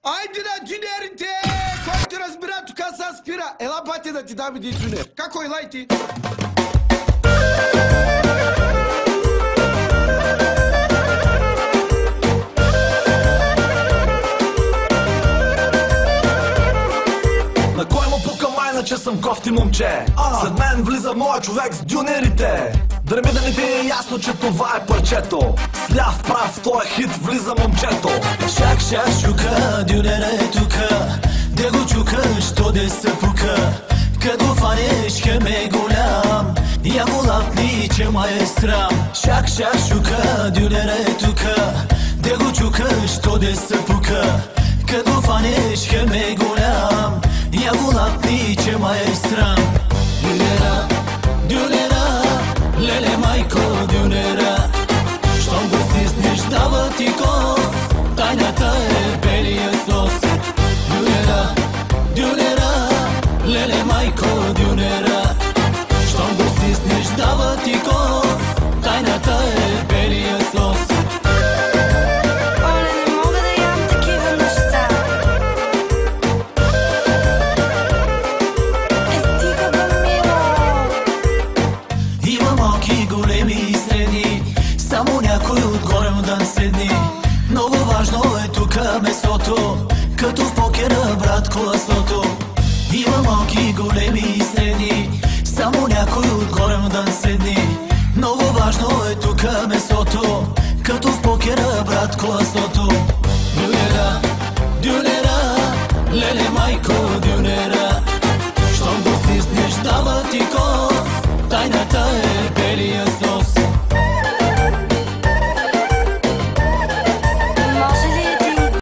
Айде на дюнерите! Който разбира, тук са спира. Ела, бате, да ти дам един дюнер. Како елайте? На кой му пука майна, че съм кофти момче? След мен влиза моя човек с дюнерите. Да не ти е ясно, че това е парчето. С ляв прав в този хит влиза момчето. Шак, шак, шука, дюнера е тука. Де го чукаш, то де се пука. Като фанеш, хем е голям. Я го лапни, че ма е срам. Шак, шак, шука, дюнера е тука. Де го чукаш, то де се пука. Като фанеш, хем е голям. Я го лапни, че ма е срам. Дюнера, дюнера, леле майко, дюнера. Щом го стиснеш, дава ти кос. Тайната е белия сос. Дюнера, дюнера, леле майко, дюнера. Щом го стиснеш, дава ти кос. Тайната е белия сос. Само някой отгоре да седни. Много важно е тука месото, като в покера, брат, колесо.